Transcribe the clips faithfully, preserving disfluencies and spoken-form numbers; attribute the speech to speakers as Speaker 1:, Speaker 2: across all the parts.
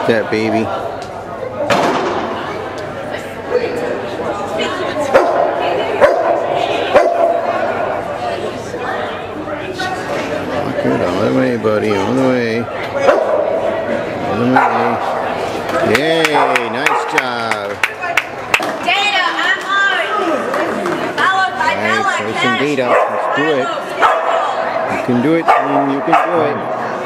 Speaker 1: that baby. Good, all the way, buddy, all the way. All the way. Yay, nice job.
Speaker 2: Data, I'm hard. Followed by
Speaker 1: Nice, nice and Data. Let's do it. You can do it, team. You can do it.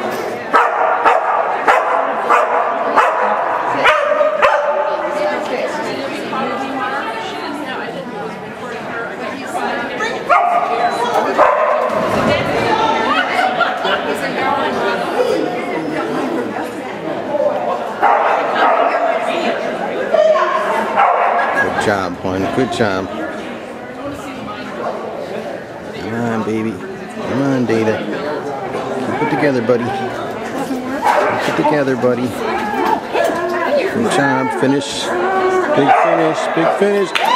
Speaker 1: Good job, Juan. Good job. Come on, baby. Come on, Data. Keep it together, buddy. Keep it together, buddy. Good job. Finish. Big finish. Big finish. Woo!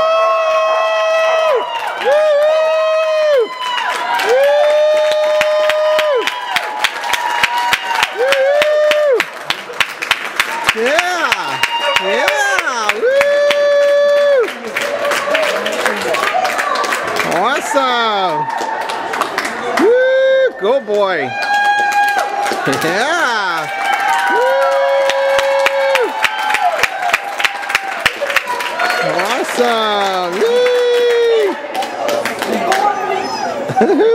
Speaker 1: Woo! Woo! Woo! Yeah! Yeah! Awesome! Woo! Go boy! Yeah! Woo! Awesome! Yay!